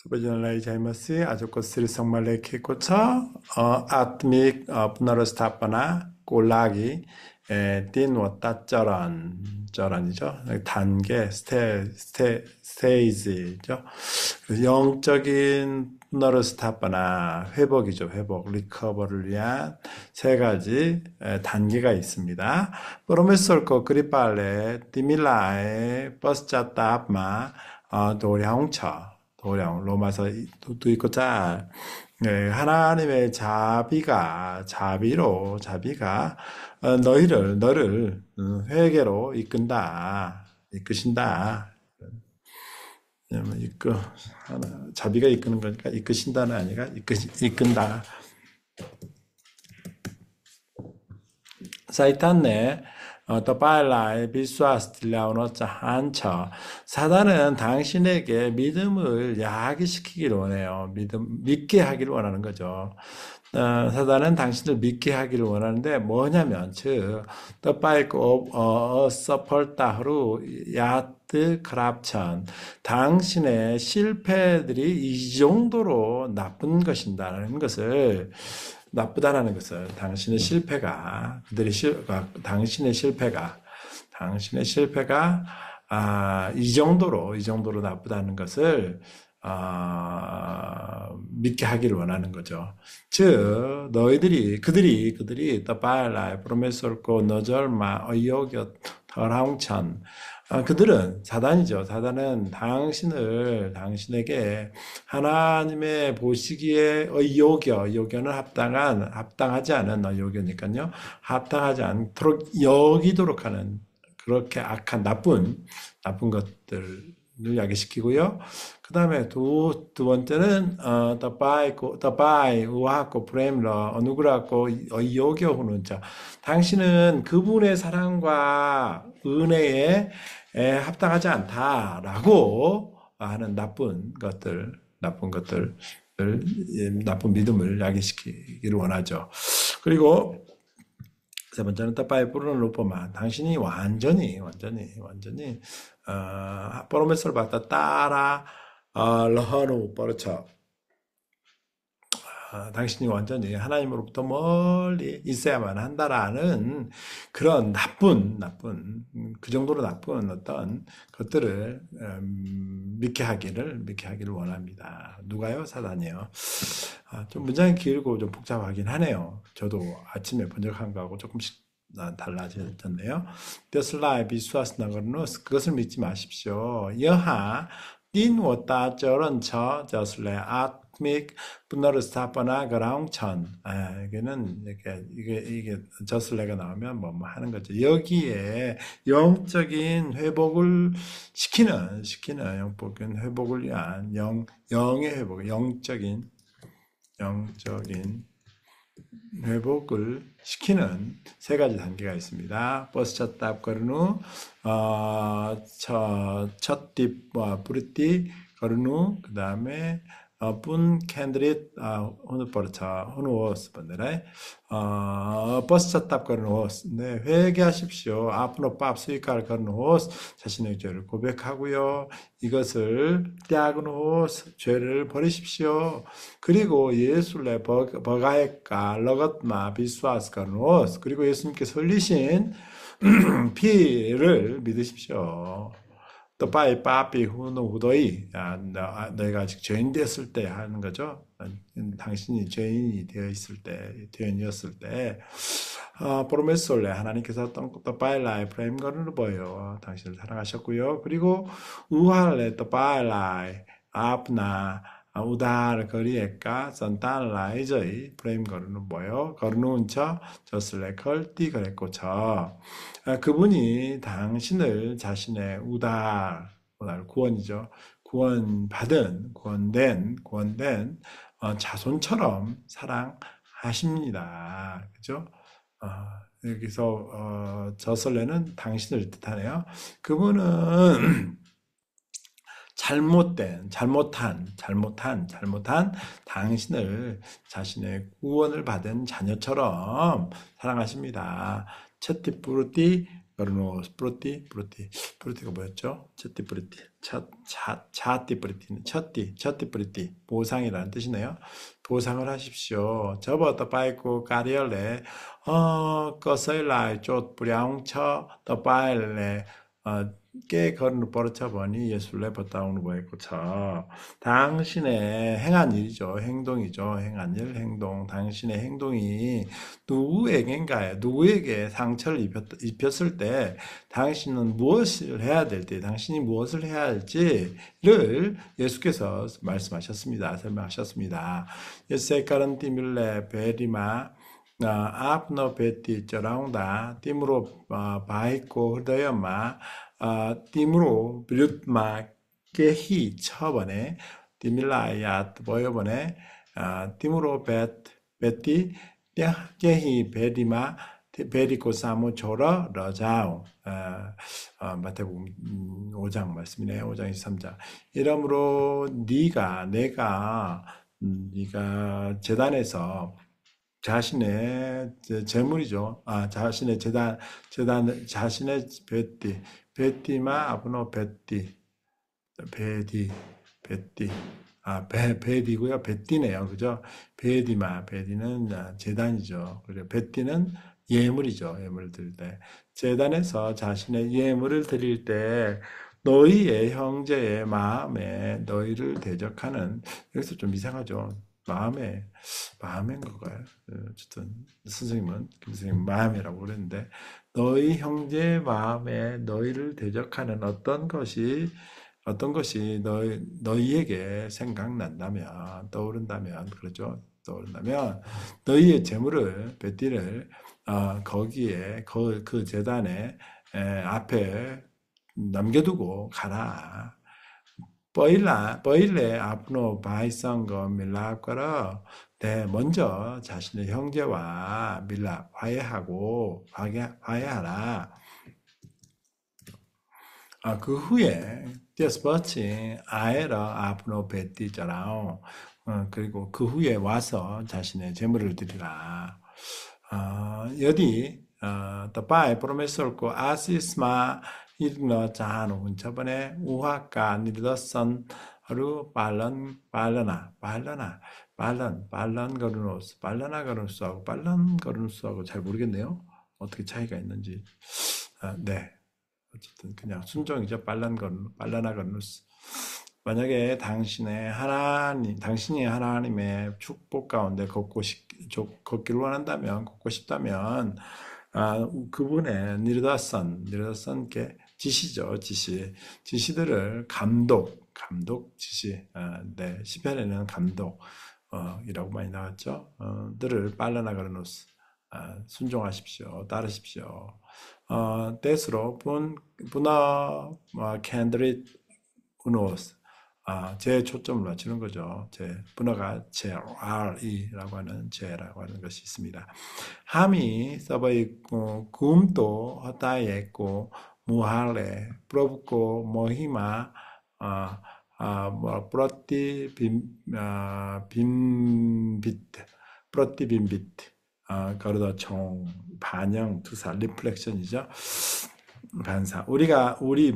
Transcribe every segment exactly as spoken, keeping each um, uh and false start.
Subhanallah Jaimasi, Ajoko Sri Sangmale Kikocha, Atmik Punarostapana, 골라기, 띵웠다 쩌란, 쩌란이죠. 단계, 스테, 스테, 스테이지죠. 영적인 너르스타파나 회복이죠. 회복, 리커버를 위한 세 가지 단계가 있습니다. 프로메솔코 그리팔레 디밀라에 버스자따압마 도량차 도량 로마서 도 있고 자 네, 하나님의 자비가 자비로 자비가 어, 너희를 너를 회개로 이끈다 이끄신다. 이끌 하나 자비가 이끄는 거니까 이끄신다는 아니라 이끄 이끈다. 사이탄네 또빨라의 비스와스틸라오노 한처 사단은 당신에게 믿음을 야기시키기를 원해요. 믿음 믿게 하기를 원하는 거죠. 어, 사단은 당신을 믿게 하기를 원하는데 뭐냐면 즉 또빨고 어 서펄타흐루 야트 크랍천 당신의 실패들이 이 정도로 나쁜 것인다는 것을 나쁘다라는 것을 당신의 실패가 그들의 실 당신의 실패가 당신의 실패가 아, 이 정도로 이 정도로 나쁘다는 것을 아, 믿게 하기를 원하는 거죠. 즉 너희들이 그들이 그들이 더발라 프로메솔고 너절마 어이오겨 더라웅천 아, 그들은 사단이죠. 사단은 당신을 당신에게 하나님의 보시기에 의요겨, 의요겨는 합당한 합당하지 않은 의요겨니까요. 합당하지 않도록 여기도록 하는 그렇게 악한 나쁜 나쁜 것들을 야기시키고요. 그 다음에 두, 두 번째는 어, 더바이 더바이 우하고 프레임러 어누그라고 의요겨 후는 자 당신은 그분의 사랑과 은혜에 합당하지 않다라고 하는 나쁜 것들, 나쁜 것들을 나쁜 믿음을 야기시키기를 원하죠. 그리고 세 번째는 따빠이 부르는 루퍼만 당신이 완전히 완전히 완전히 어, 포로메스를 받다 따라 어, 러허누 버르쳐 아, 당신이 완전히 하나님으로부터 멀리 있어야만 한다라는 그런 나쁜, 나쁜, 그 정도로 나쁜 어떤 것들을 음, 믿게 하기를, 믿게 하기를 원합니다. 누가요? 사단이요. 아, 좀 문장이 길고 좀 복잡하긴 하네요. 저도 아침에 번역한 거하고 조금씩 달라졌네요. 뼈슬라의 비수아스나거르노스 그것을 믿지 마십시오. 여하 딘 워따 저런 저 저슬레 아 믹 분노르스타퍼나 그라웅천 아, 이게는 이렇게 이게 이게 저슬레가 나오면 뭐, 뭐 하는 거죠. 여기에 영적인 회복을 시키는 시키는 영적인 회복을 위한 영 영의 회복, 영적인 영적인 회복을 시키는 세 가지 단계가 있습니다. 버스 쳤다 거르누 어첫 딥와 브리티 거르누 그 다음에 어, 분 캔드릿 아 오늘 버르차 오늘 오스 번데라이 어 버스 쳤다 거르는 오스 네 회개하십시오. 앞으로 밥 수익할 거르는 오스 자신의 죄를 고백하고요. 이것을 떼하는 오스 죄를 버리십시오. 그리고 예술의 버가에까 러것마 비스와스 거르는 오스 그리고 예수님께서 흘리신 피를 믿으십시오. 또 빠이 빠삐 후노 후도이 아, 너희가 아직 죄인 되었을 때 하는 거죠. 당신이 죄인이 되어 있을 때 죄인이었을 때 어, 프로메솔레 하나님께서 또 빠일라이 프레임 거는 보여 당신을 사랑하셨고요. 그리고 우할레 또 빠일라이 아프나 우다르 거리에까 선탄라이저이 프레임 거르는 뭐요? 거르는 저 저슬레 걸띠 그랬고 저 그분이 당신을 자신의 우달 우달 구원이죠. 구원받은 구원된 구원된 어, 자손처럼 사랑하십니다. 그죠? 어, 여기서 어, 저슬레는 당신을 뜻하네요. 그분은 잘못된, 잘못한, 잘못한, 잘못한 당신을 자신의 구원을 받은 자녀처럼 사랑하십니다. 채티푸르티 그르노스 프로티 프로티 프로티가 뭐였죠? 첫띠 프로티 첫차 차띠 프로티는 첫띠 첫띠 프로티 보상이라는 뜻이네요. 보상을 하십시오. 저버 더 바이고 까리얼레 어 거서일라이 쫓 뿌량처 더 바일레 어 깨 거는 버릇쳐 보니 예술래 버다운 거였고 저 당신의 행한 일이죠. 행동이죠. 행한 일, 행동. 당신의 행동이 누구에게인가요? 누구에게 상처를 입혔, 입혔을 때 당신은 무엇을 해야 될 때, 당신이 무엇을 해야 할지를 예수께서 말씀하셨습니다. 설명하셨습니다. 예수의 가른 띠밀레 베리마 앞노 베티 저라운다 띠므로 바있고 흐더여마 띠므로 비릇마 깨히 처번에 띠밀라야 보여번에 띠므로 벳 베티 깨히 베리마 베리고 사무 조러 러자오 마태복음 오 장 말씀이네요. 오 장 이십삼 장 이러므로 네가 내가 네가 재단에서 자신의 재물이죠. 아, 자신의 재단, 재단, 자신의 베띠, 베띠마 아브노 베띠, 베디, 베띠, 아, 베, 베디고요. 베띠네요. 그죠? 베디마, 베디는 재단이죠. 그리고 베띠는 예물이죠. 예물을 드릴 때. 재단에서 자신의 예물을 드릴 때 너희의 형제의 마음에 너희를 대적하는, 여기서 좀 이상하죠. 마음에, 마음인 건가요? 어쨌든, 선생님은, 김 선생님 마음이라고 그랬는데, 너희 형제의 마음에 너희를 대적하는 어떤 것이, 어떤 것이 너희, 너희에게 생각난다면, 떠오른다면, 그렇죠? 떠오른다면, 너희의 재물을, 베띠를, 어, 거기에, 그, 그 재단에, 에, 앞에 남겨두고 가라. 뻐일라, 뻐일레 앞으로 바이성거 밀랍거라 네, 먼저 자신의 형제와 밀랍 화해하고 화해, 화해하라. 아, 그 후에 디스퍼치 아에라 앞으로 베티자라오 어, 그리고 그 후에 와서 자신의 재물을 드리라. 어, 여기 어, 더바이 프로메솔고 아시스마 이르너 자하노 저번에 우하가 니르더선 하루 발런 발러나 발러나 발런 발런 거르노스 발러나 거르노스하고 발런 거르노스하고 잘 모르겠네요. 어떻게 차이가 있는지. 아, 네. 어쨌든 그냥 순종이죠. 발란 거르 발라나 거르노스. 만약에 당신의 하나님, 당신이 하나님의 축복 가운데 걷고 싶, 걷기를 원한다면, 걷고 싶다면, 아, 그분의 니르다선, 니르다선께 지시죠, 지시. 지시들을 감독, 감독 지시. 아, 네, 시편에는 감독, 어, 이라고 많이 나왔죠. 어, 들을 빨라나가르노스. 아, 순종하십시오. 따르십시오. 어, 때스로 분, 분어, 어, 캔드릿, 우노스. 아, 제 초점을 맞추는 거죠. 제 분어가 제 R이라고 하는 제라고 하는 것이 있습니다. 함이 써버 있고 굼도 헛다에 있고 무할레 프로붓고 모히마 아, 아, 뭐 프로티 빔 아, 빔비트 프로티 빔비트 아, 거르더 총 반영 투사 리플렉션이죠. 반사. 우리가 우리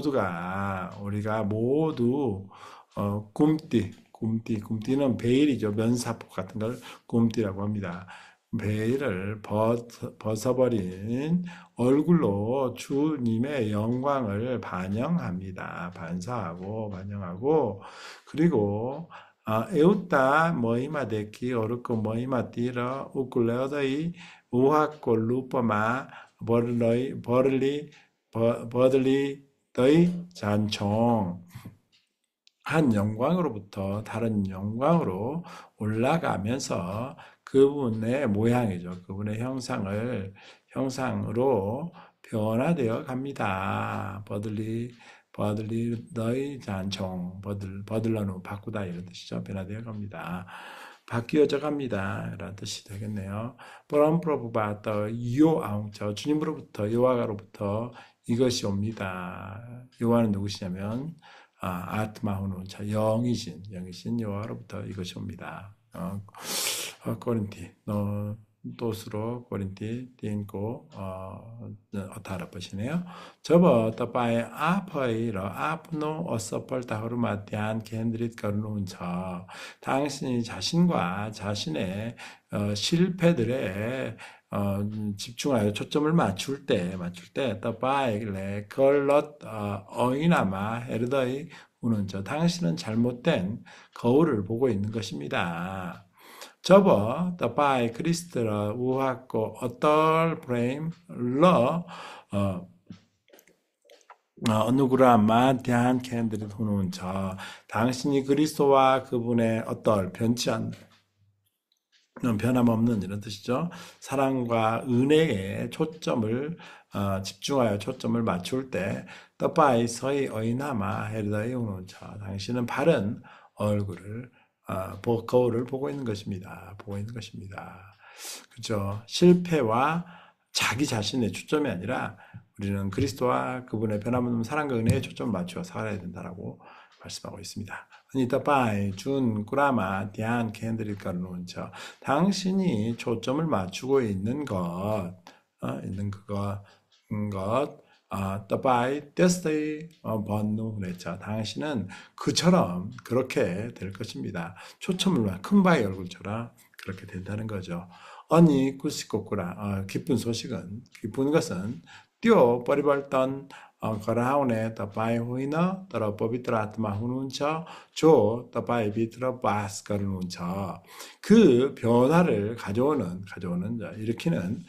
모두가 우리가 모두 어, 굼띠, 굼띠, 굼띠는 베일이죠. 면사포 같은 걸 굼띠라고 합니다. 베일을 벗, 벗어버린 얼굴로 주님의 영광을 반영합니다. 반사하고 반영하고 그리고 아, 에웃다 머이마데키 어르코 머이마띠러 우쿨레어더이 우하코 루퍼마 버를리 버를리 버들리 더이 잔총 한 영광으로부터 다른 영광으로 올라가면서 그분의 모양이죠. 그분의 형상을 형상으로 변화되어 갑니다. 버들리 버들리 너희 잔총 버들 버들러누 바꾸다 이런 뜻이죠. 변화되어 갑니다. 바뀌어져 갑니다. 라는 뜻이 되겠네요. 브럼프로브바터 요아웅처 주님으로부터 여호와로부터 이것이 옵니다. 여호와는 누구시냐면 아, 아트마후는 자 영이신 영이신 여호와로부터 이것이 옵니다. 어, 어, 코린티 너 또스로 고린티 띵고 어 어타라 보시네요. 저버 떠바에 아퍼이러 아프노 어서펄 다흐르마 대한 겐드릿 거르는 저 당신이 자신과 자신의 어, 실패들에 어, 집중하여 초점을 맞출 때 맞출 때 떠바에 걸럿 어, 어이나마 헤르더이 우는 저 당신은 잘못된 거울을 보고 있는 것입니다. 저버 더바이 크리스트러 우하고 어떨 프레임 러 어, 어누구라마 대한 캔들이 도는 저 당신이 그리스도와 그분의 어떨 변치 않는 변함없는 이런 뜻이죠. 사랑과 은혜에 초점을 어, 집중하여 초점을 맞출 때 더바이 서이 어이나마 헤르다이 우는 저 당신은 바른 얼굴을 아, 거울을 보고 있는 것입니다. 보고 있는 것입니다. 그죠? 실패와 자기 자신의 초점이 아니라 우리는 그리스도와 그분의 변함없는 사랑과 은혜에 초점을 맞추어 살아야 된다라고 말씀하고 있습니다. 니타바이 준 꾸라마 디안 캔드릴까는 저 당신이 초점을 맞추고 있는 것, 어, 있는 그거, 것. 아, 떠바이 데스테이 번누 그랬죠. 당신은 그처럼 그렇게 될 것입니다. 초점을 큰 바위 얼굴처럼 그렇게 된다는 거죠. 언니 꾸시꼬꾸라 어, 기쁜 소식은 기쁜 것은 뛰어 버리벌던 어, 거라하운에 떠바이 호이너 떠러 버비트라 아트마 후눈처 조 떠바이 비트러 바스 거르눈처 그 변화를 가져오는 가져오는 일으키는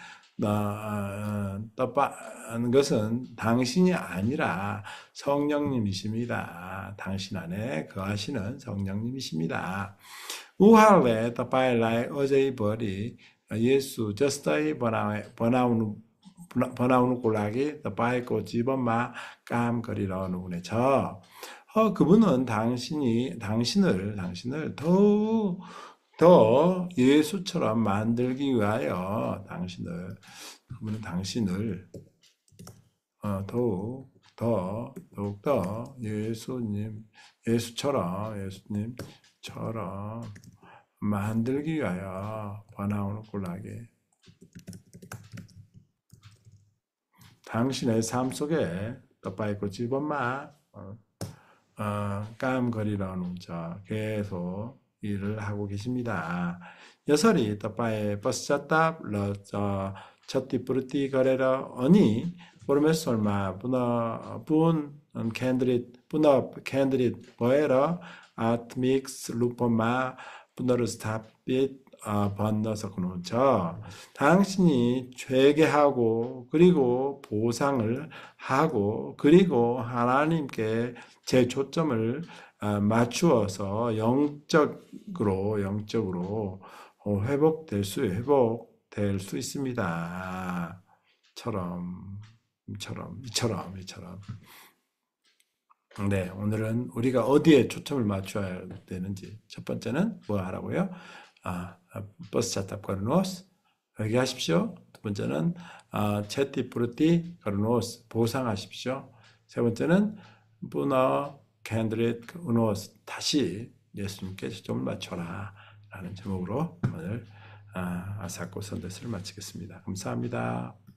떠빠는 것은 당신이 아니라 성령님이십니다. 당신 안에 거하시는 성령님이십니다. 우할레 떠빠일라의 어제의 벌이 예수 저스터의 번아우는 번아우는 꼴락이 떠빠있고 집엄마 깜거리러 누구네 저 어, 그분은 당신이 당신을 당신을 더욱 더 예수처럼 만들기 위하여 당신을 그분은 당신을 어, 더욱 더 더욱 더 예수님 예수처럼 예수님처럼 만들기 위하여 번아우는 꼴나게 당신의 삶 속에 떠빠있고 집엄마 어, 어, 깜거리라는 자 계속 일을 하고 계십니다. 여설이 떠빠에 버스자답 러저 첫띠 뿌르띠 거래러 어니 보르메솔마 분어 분 캔드릿 분어 캔드릿 보에러 아트믹스 루포마 분어르스탑빛 번너서그노저 당신이 회개하고 그리고 보상을 하고 그리고 하나님께 제 초점을 맞추어서 영적으로 영적으로 회복될 수 회복될 수 있습니다. 처럼 이처럼 이처럼 이처럼. 네, 오늘은 우리가 어디에 초점을 맞춰야 되는지 첫 번째는 뭐 하라고요? 아, 버스 차탑 가르노스 회개하십시오. 두 번째는 아, 채티 프루티 가르노스 보상하십시오. 세 번째는 분어 캔드릿 우노스 다시 예수님께 초점을 맞춰라 라는 제목으로 오늘 아, 아사코 선대스를 마치겠습니다. 감사합니다.